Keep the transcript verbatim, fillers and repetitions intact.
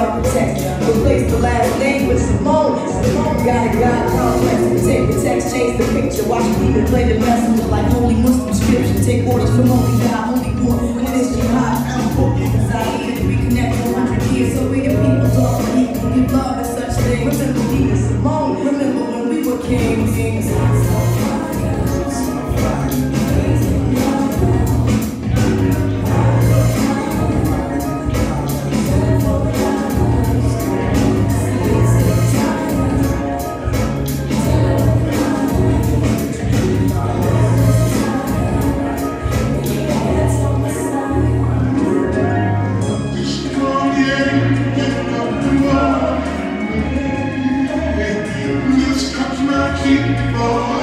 architect. Replace the last name with Simone. Simone got a God complex. Take the text, change the picture. Watch people play the messenger like holy Muslim scripture. Take orders from only God, only one. When it's jihad, I'm focused. Cause I need to reconnect for one hundred years. So we the people talk for equal. Give love and such things. Remember me and Simone. Remember when we were kings. Keep the